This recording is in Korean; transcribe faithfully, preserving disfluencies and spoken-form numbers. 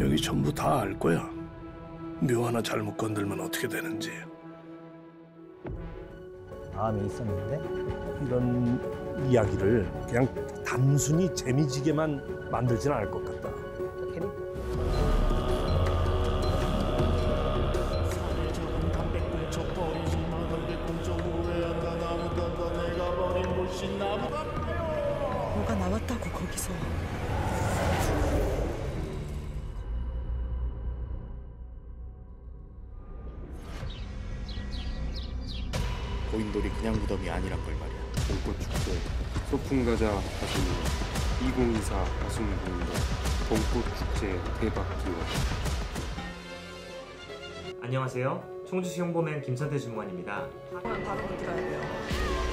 여기 전부 다 알 거야. 묘 하나 잘못 건들면 어떻게 되는지. 마음이 있었는데 이런 이야기를 그냥 단순히 재미지게만 만들지는 않을 것 같다. 캐릭 뭐가 나왔다고 거기서. 고인돌이 그냥 무덤이 아니란 걸 말이야. 봄꽃축제 소풍가자 가수님 이천이십사 가수무궁도 봄꽃축제 대박 기원. 안녕하세요. 청주시 홍보맨 김선태 주무관입니다. 바로 바로 들어야 돼요.